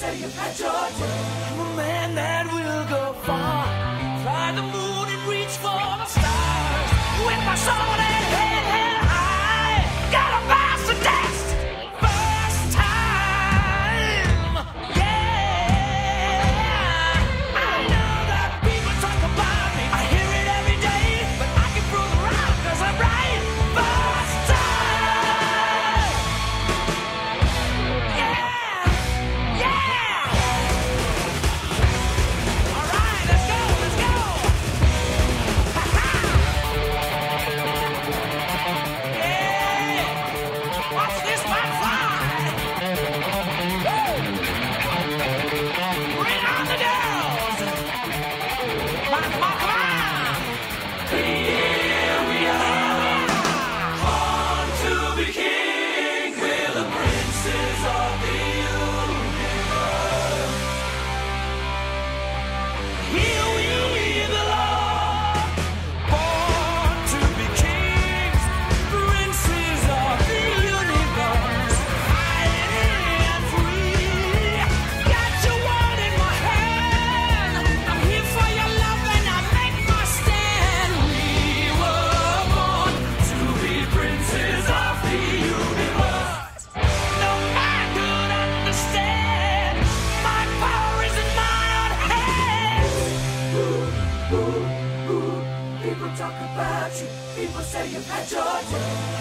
say you've had your day. I'm a man that will go far, fly the moon and reach for the stars. With my soul and head held high, gotta pass the test. First time, yeah. I know that people talk about me, I hear it every day, but I can prove it wrong 'cause I'm right. First time, yeah, yeah. All right, let's go, let's go. Ha-ha. Yeah, watch this one fly. Woo. Bring on the girls. Come on, come on, come on. Here we are, born to be king. We're the princes of the universe. Here we belong, born to be kings, princes of the universe. Fighting and free, got your word in my hand. I'm here for your love and I make my stand. We were born to be princes of the universe. No man could understand. My power is in my own hands. People talk about you. People say you've had your day.